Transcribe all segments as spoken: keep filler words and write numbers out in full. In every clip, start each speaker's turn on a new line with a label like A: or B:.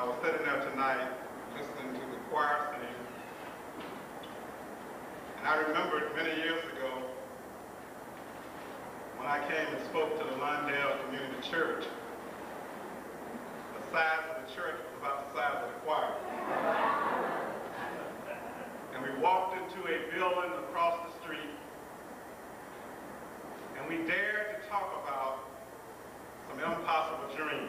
A: I was sitting there tonight listening to the choir sing, and I remembered many years ago when I came and spoke to the Lawndale Community Church. The size of the church was about the size of the choir. And we walked into a building across the street, and we dared to talk about some impossible dreams.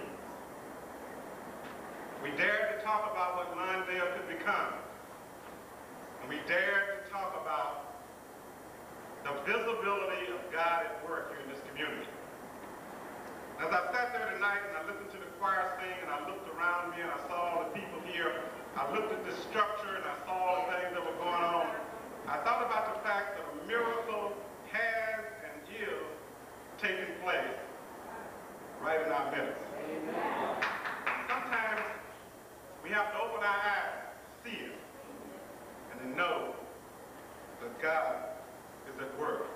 A: We dared to talk about what Lawndale could become. And we dared to talk about the visibility of God at work here in this community. As I sat there tonight and I listened to the choir sing and I looked around me and I saw all the people here, I looked at the structure and I saw all the things that were going on, I thought about the fact that a miracle has and is taking place right in our midst. Amen. Sometimes we have to open our eyes to see it and to know that God is at work.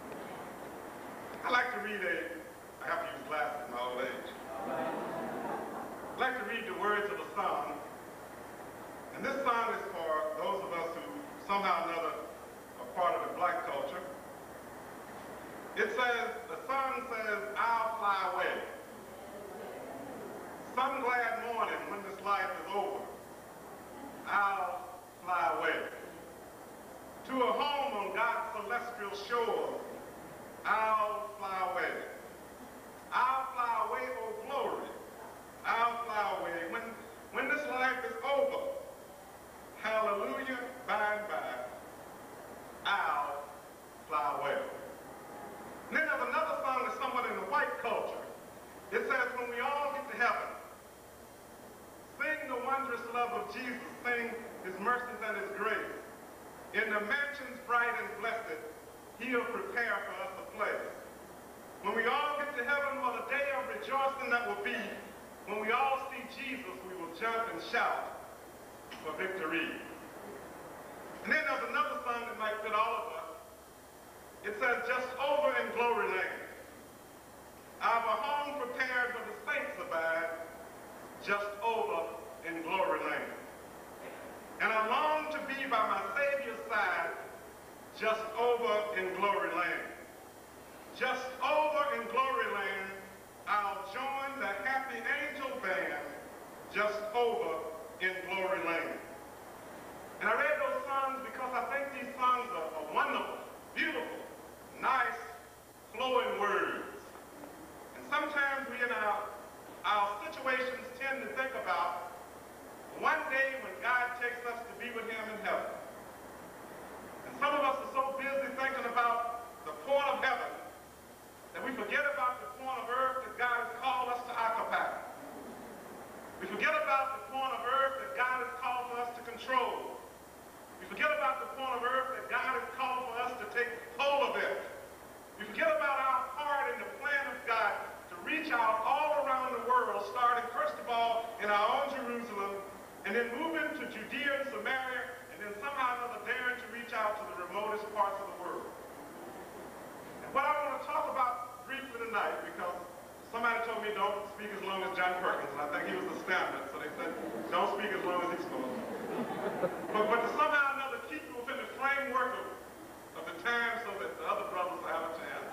A: I like to read a, I have to use glasses in my old age. I like to read the words of a song, and this song is for those of us who somehow or another are part of the black culture. It says, the song says, I'll fly away. Some glad morning when this life is over, I'll fly away. To a home on God's celestial shores, I'll fly away. I'll fly away, oh glory. I'll fly away. When, when this life is over, hallelujah, by and by, I'll fly away. And then there's another song that's somewhat in the white culture. It says, when we all get to heaven, sing the wondrous love of Jesus, sing his mercies and his grace. In the mansions bright and blessed, he'll prepare for us a place. When we all get to heaven, what a day of rejoicing that will be. When we all see Jesus, we will jump and shout for victory. And then there's another song that might fit all of us. It says, just over in glory land, I've a home prepared where the saints abide, just over in glory land. And I long to be by my Savior's side, just over in glory land. Just over in glory land, I'll join the happy angel band, just over in glory land. And I read those songs because I think these songs are, are wonderful, beautiful, nice, flowing words. And sometimes we in our, our situations tend to think about one day when God takes us to be with him in heaven. And some of us are so busy thinking about the point of heaven that we forget about the point of earth that God has called us to occupy. We forget about the point of earth that God has called for us to control. We forget about the point of earth that God has called for us to take hold of it. We forget about our part in the plan of God to reach out all around the world, starting first of all in our own Jerusalem, and then moving to Judea and Samaria, and then somehow or another daring to reach out to the remotest parts of the world. And what I want to talk about briefly tonight, because somebody told me don't speak as long as John Perkins, and I think he was the standard, so they said don't speak as long as he's supposed to. But, but to somehow or another keep you within the framework of, of the time so that the other brothers will have a chance.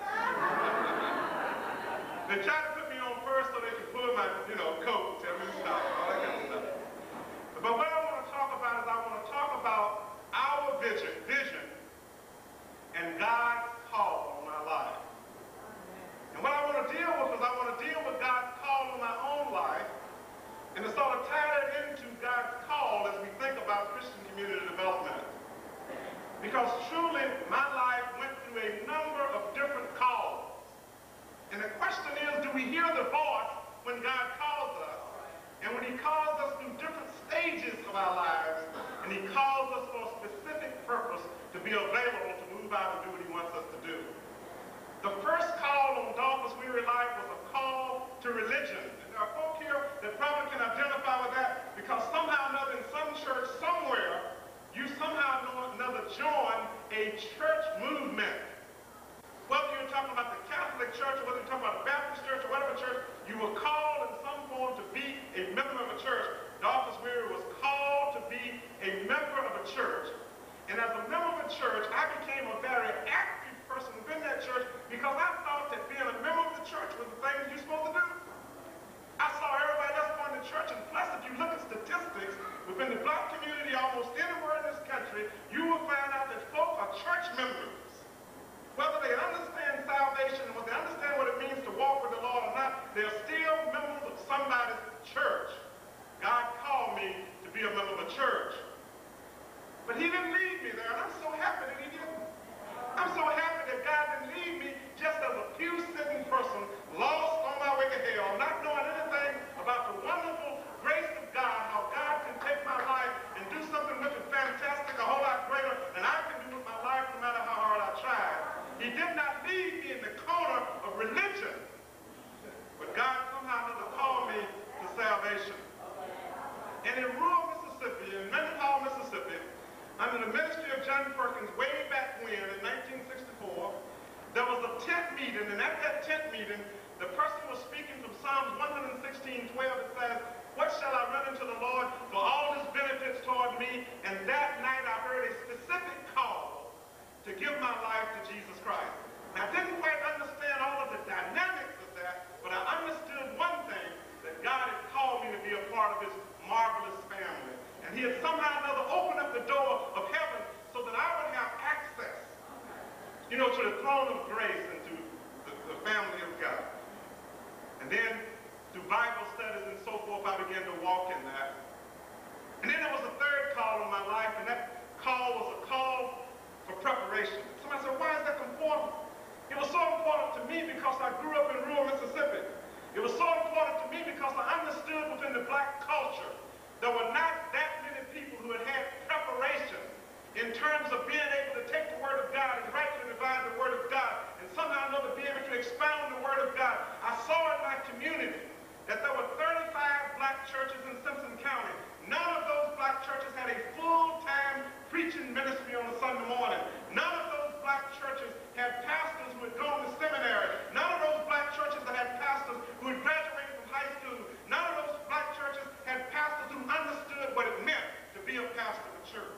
A: They tried to put me on first so they could pull my, you know, coat, tell me to stop, all that kind of stuff. But what I want to talk about is I want to talk about our vision, vision and God's call on our life. And what I want to deal with is I want to deal with God's call on my own life and to sort of tie that into God's call as we think about Christian community development. Because truly, my life went through a number of different calls. And the question is, do we hear the voice when God calls us? And when he calls us through different stages of our lives, and he calls us for a specific purpose to be available to move out and do what he wants us to do. The first call on Dolphus Weary Life was a call to religion. And there are folk here that probably can identify with that because somehow or another in some church somewhere, you somehow or another join a church movement. Whether you're talking about the Catholic Church or whether you're talking about the Baptist Church or whatever church, you were called in some form to be a member of a church. Dolphus within the black community, almost anywhere in this country, you will find out that folk are church members. Whether they understand salvation and whether they understand what it means to walk with the Lord or not, they're still members of somebody's church. God called me to be a member of a church. But he didn't leave me there, and I'm so happy that he didn't. I'm so happy that God didn't leave me just as a pew-sitting person, lost on my way to hell, not knowing anything about the wonderful grace of God, how God can take my life and do something with it fantastic, a whole lot greater than I can do with my life no matter how hard I try. He did not leave me in the corner of religion, but God somehow or another called me to salvation. And in rural Mississippi, in Mendenhall, Mississippi, under the ministry of John Perkins, way back when, in nineteen sixty-four, there was a tent meeting, and at that tent meeting, the person was speaking from Psalms one sixteen, twelve. It says, "What shall I run unto the Lord for all his benefits toward me?" And that night I heard a specific call to give my life to Jesus Christ. Now, I didn't quite understand all of the dynamics of that, but I understood one thing, that God had called me to be a part of his marvelous family. And he had somehow or another opened up the door of heaven so that I would have access, you know, to the throne of grace and to the, the family of God. And then through Bible studies and so forth, I began to walk in that. And then there was a third call in my life, and that call was a call for preparation. Somebody said, why is that important? It was so important to me because I grew up in rural Mississippi. It was so important to me because I understood within the black culture there were not that many people who had had preparation in terms of being able to take the Word of God and rightly divide the Word of God and somehow or another be able to expound the Word of God. I saw in my community that there were thirty-five black churches in Simpson County. None of those black churches had a full-time preaching ministry on a Sunday morning. None of those black churches had pastors who had gone to seminary. None of those black churches that had pastors who had graduated from high school. None of those black churches had pastors who understood what it meant to be a pastor of a church.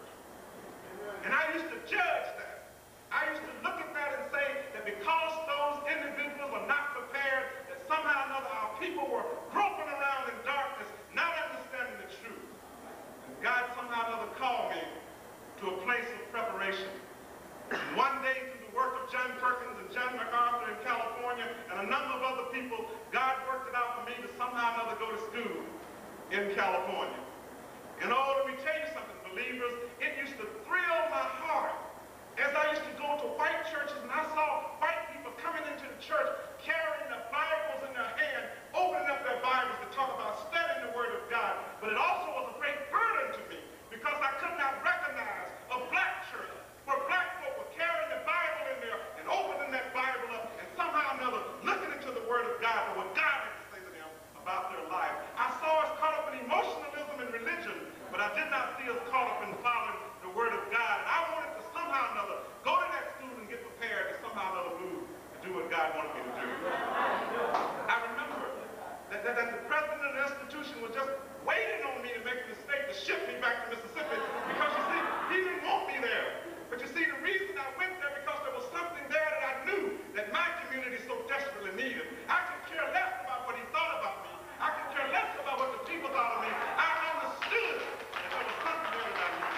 A: And I used to judge that. I used to look at that and say that because those individuals were not prepared, that somehow or another our people were groping around in darkness, not understanding the truth. And God somehow or another called me to a place of preparation. And one day, through the work of John Perkins and John MacArthur in California and a number of other people, God worked it out for me to somehow or another go to school in California. And oh, let me tell you something, believers, it used to thrill my heart as I used to go to white churches and I saw white people coming into the church carrying the Bibles in their hand, opening up their Bibles to talk about studying the Word of God. But it also was a great burden to me because I could not recognize a black church where black folk were carrying the Bible in there and opening that Bible up and somehow or another looking into the Word of God and what God had to say to them about their life. I saw us caught up in emotionalism and religion, but I did not see us caught up in following the Word of God. And I wanted to somehow or another go to that school and get prepared to somehow or another move to do what God wanted me to do. I remember that, that, that the president of the institution was just waiting on me to make a mistake to ship me back to Mississippi because, you see, he didn't want me there. But you see, the reason I went there because there was something there that I knew that my community so desperately needed. I could care less about what he thought about me. I could care less about what the people thought of me. I understood that there was something there that I needed.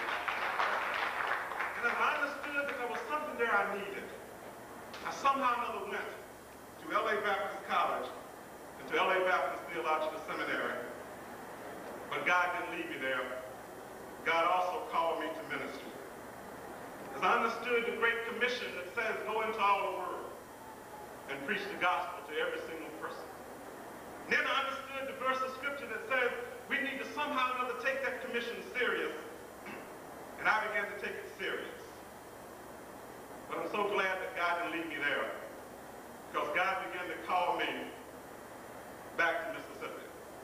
A: And as I understood that there was something there I needed, I somehow or another went to L A Baptist College and to L A Baptist Theological Seminary. But God didn't leave me there. God also called me to ministry. As I understood the Great Commission that says, go into all the world and preach the gospel to every single person. And then I understood the verse of scripture that says we need to somehow or another take that commission serious. And I began to take it serious. But I'm so glad that God didn't leave me there, because God began to call me back to Mississippi.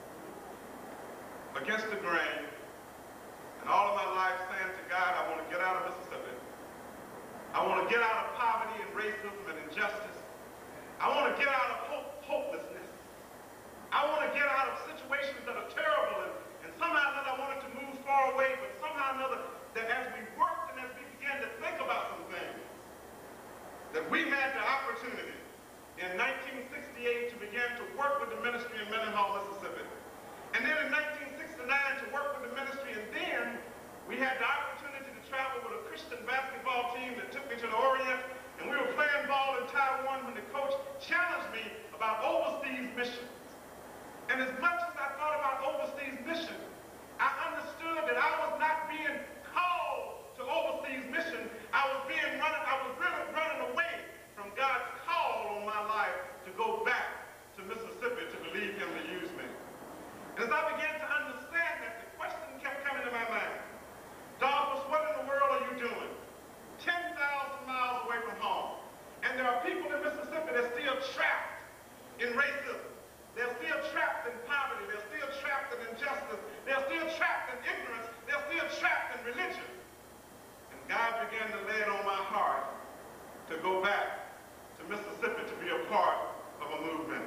A: Against the grain, and all of my life saying to God, I want to get out of Mississippi. I want to get out of poverty and racism and injustice. I want to get out of hope, hopelessness. I want to get out of situations that are terrible, and, and somehow or another I wanted to move far away, but somehow or another that as we worked and as we began to think about some things, that we had the opportunity in nineteen sixty-eight to begin to work with the ministry in Mendenhall, Mississippi. And then in nineteen sixty-nine to work with the ministry, and then God began to lay it on my heart to go back to Mississippi to be a part of a movement.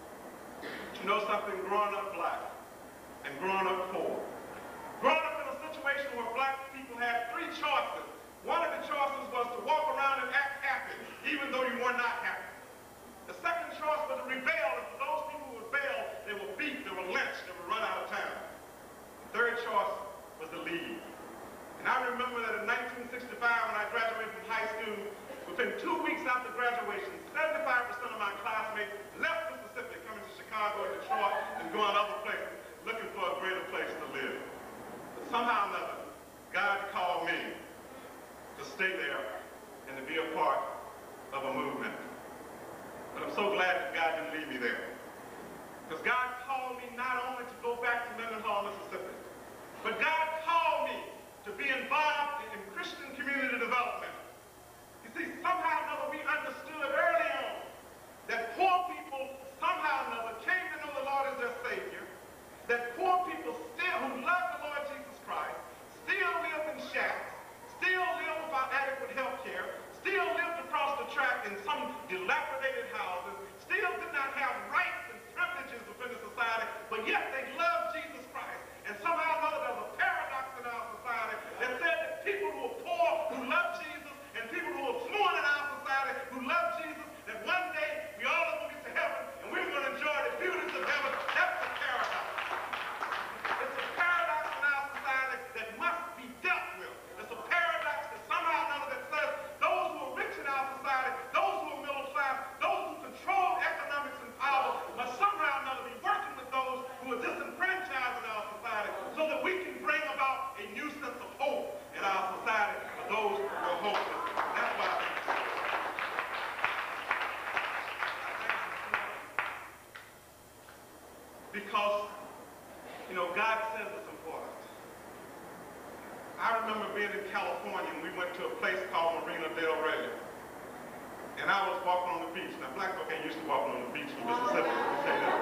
A: But you know something? Growing up black and growing up poor, growing up in a situation where black people had three choices. One of the choices was to walk around and act happy, even though you were not happy. The second choice was to rebel, and for those people who rebelled, they were beat, they were lynched, they were run out of town. The third choice was to leave. And I remember that in nineteen sixty-five, when I graduated from high school, within two weeks after graduation, seventy-five percent of my classmates left Mississippi, coming to Chicago and Detroit and going other places, looking for a greater place to live. But somehow or another, God called me to stay there and to be a part of a movement. But I'm so glad that God didn't leave me there. Because God called me not only to go back to Mendenhall, Mississippi, but God called me to be involved in Christian community development. You see, somehow or another we understood early on that poor people somehow or another came to know the Lord as their Savior, that poor people still who love the Lord Jesus Christ still live in shacks, still live without adequate health care, still lived across the track in some dilapidated houses, still did not have rights and privileges within the society, but yet they loved Jesus Christ. And somehow or another there's a paradox in our society that said that people who are poor, who love Jesus, and people who are fluent in our society, who love Jesus, that one day we all are going to get to heaven and we're going to enjoy the beauties of heaven. That's a paradox. It's a paradox in our society that must be dealt with. It's a paradox that somehow or another that says those who are rich in our society, those who are middle class, those who control economics and power must somehow or another be working with those who are disenfranchised in our society so that we can bring about a new sense of hope in our society for those who are hopeless. That's why because, you know, God says it's important. I remember being in California and we went to a place called Marina del Rey. And I was walking on the beach. Now, black folk ain't used to walking on the beach in Mississippi, let me say that.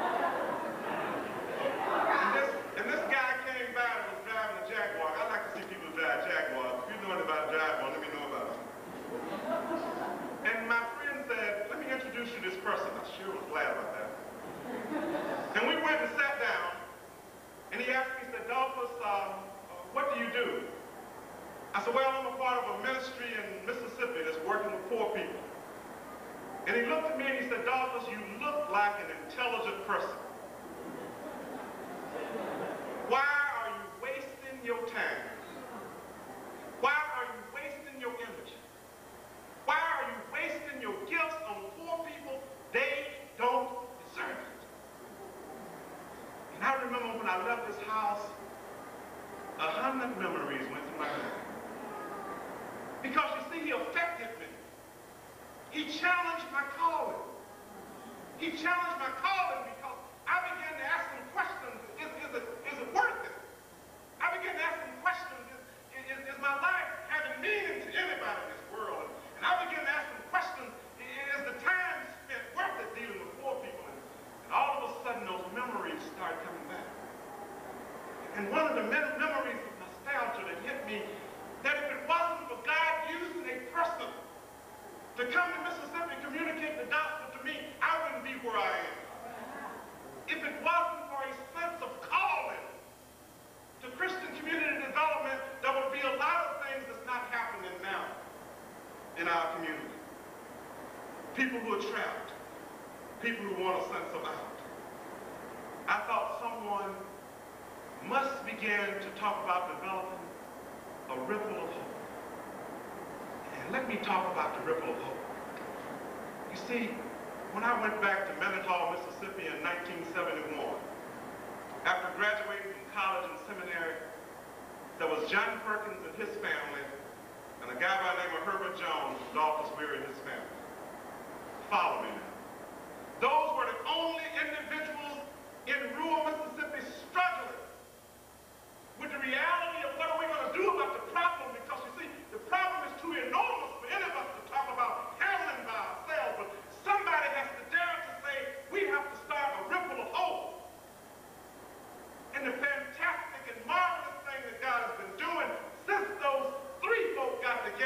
A: And this, and this guy came by and was driving a Jaguar. I like to see people drive Jaguars. If you know anything about a Jaguar, let me know about it. And my friend said, let me introduce you to this person. I sure was glad about that. And we went and sat down, and he asked me, he said, Dolphus, um, what do you do? I said, well, I'm a part of a ministry in Mississippi that's working with poor people. And he looked at me and he said, Dolphus, you look like an intelligent person. Why are you wasting your time? Why are you wasting your energy? Why are you wasting your gifts on poor people? They don't deserve it. And I remember when I left this house, a hundred memories went through my mind. Because you see, he affected me. He challenged my calling. He challenged my calling because I began to ask him questions. Is, is, it, is it worth it? I began to ask him questions. Is, is, is my life having meaning to anybody in this world? And I began to ask him questions. Is the time spent worth it dealing with poor people? And, and all of a sudden, those memories started coming back. And one of the mem memories of nostalgia that hit me, that if it wasn't for God using a person to come to Mississippi and communicate the gospel to me, I wouldn't be where I am. If it wasn't for a sense of calling to Christian community development, there would be a lot of things that's not happening now in our community. People who are trapped, people who want a sense of out. I thought someone must begin to talk about developing a ripple of hope. And let me talk about the ripple of hope. You see, when I went back to Mendenhall, Mississippi in nineteen seventy-one, after graduating from college and seminary, there was John Perkins and his family, and a guy by the name of Herbert Jones, Dolphus and his family. Follow me now. Those were the only individuals in rural Mississippi struggling with the reality of what are we going to do about the problem, because you see, the problem is too enormous for any of us to talk about handling by ourselves, but somebody has to dare to say, we have to start a ripple of hope. And the fantastic and marvelous thing that God has been doing since those three folk got together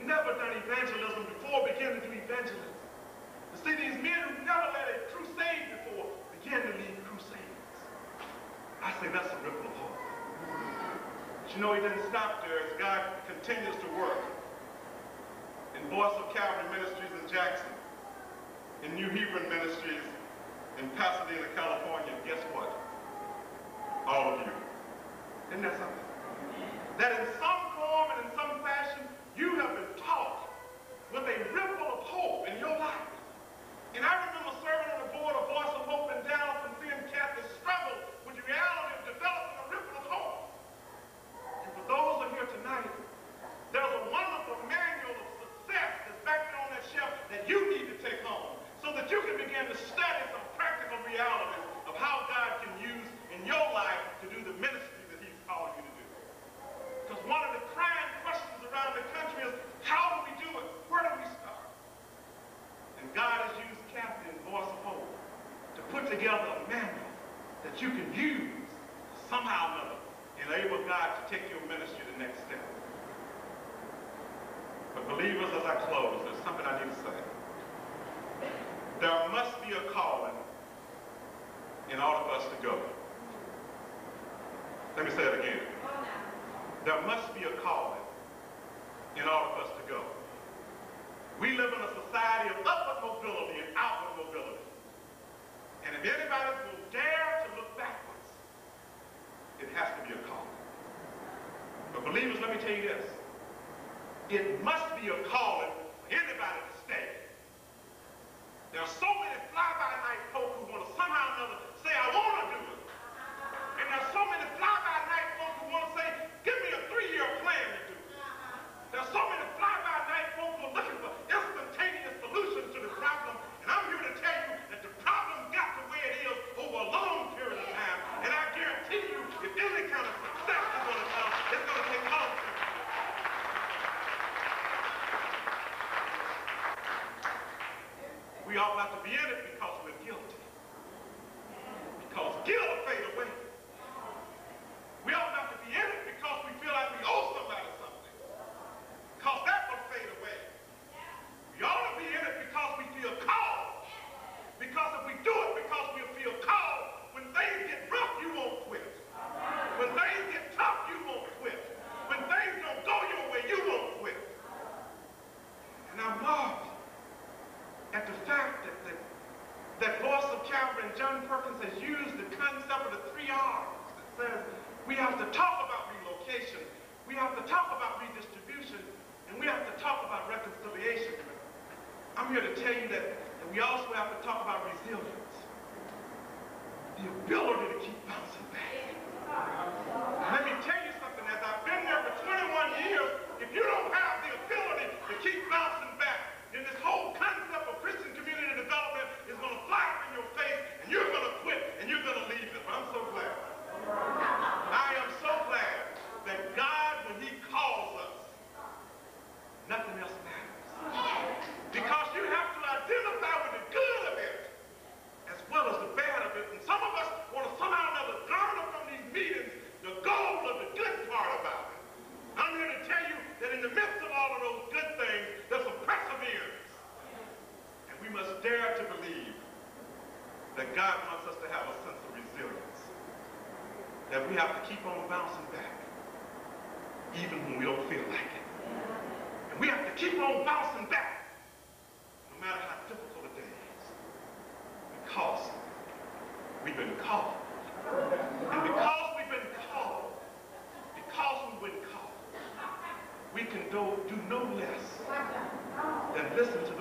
A: never done evangelism before begin to do evangelism. You see, these men who never led a crusade before begin to lead crusades. I say that's a ripple of hope. But you know, he didn't stop there as God continues to work in Voice of Calvary Ministries in Jackson, in New Hebron Ministries in Pasadena, California. Guess what? All of you. Isn't that something? That in some form and in some fashion, you have been taught with a ripple of hope in your life. And I remember serving on the board of Voice of Hope in Dallas and seeing Catholics struggle with the reality of developing a ripple of hope. And for those who are here tonight, there's a wonderful manual of success that's back there on that shelf that you need to take home so that you can begin to study some practical realities of how God can use in your life to do the ministry that he's called you to do. Because one of the crying questions around the country is, how do we do it? Where do we start? And God has used Kathy and Voice of Hope to put together a manual that you can use to somehow or another enable God to take your ministry to the next step. But believers, as I close, there's something I need to say. There must be a calling in order for us to go. Let me say it again. There must be a calling in order for us to go. We live in a society of upward mobility and outward mobility. And if anybody will dare to look backwards, it has to be a calling. But believers, let me tell you this. It must be a calling for anybody to stay. There are so many fly-by-night folk who want to somehow or another say, I want to do it. And there are so many fly-by-night folk who want to say, give me a three-year plan to do it. There are so many fly-by-night folk who are looking for instantaneous solutions to the problem. And I'm here to tell you that the problem got the way it is over a long period of time. And I guarantee you, if any kind of success is going to come, it's going to take long term. We all have to be in it because we're guilty. Because guilt will fade away. We all have to be in it because we feel like we owe somebody something. Because that will fade away. We ought to be in it because we feel called. Because if we do it because we feel called, when things get rough, you won't quit. When things get tough, you won't quit. When things don't go your way, you won't quit. And I marvel at the fact that, that, that Voice of Calvary and John Perkins has used the concept of the three R's that says we have to talk about relocation, we have to talk about redistribution, and we have to talk about reconciliation. I'm here to tell you that, that we also have to talk about resilience, the ability to keep bouncing back. Let me tell you something, as I've been there for twenty-one years, if you don't have the ability to keep bouncing back, then this whole concept of Christian community development is going to fly up in your face, and you're going to quit, and you're going to leave it. But I'm so glad. I am so glad that God, when he calls us, nothing else matters. Because you have to identify with the good of it as well as the bad of it. And some of us want to somehow or another garner from these meetings the goal of the good part about it. I'm here to tell you that in the midst of all of those good things, there's some perseverance. And we must dare to believe that God wants us to have a sense of resilience. That we have to keep on bouncing back, even when we don't feel like it. And we have to keep on bouncing back, no matter how difficult it is. Because we've been called. And because we've been called, because we've been called, we can do, do no less than listen to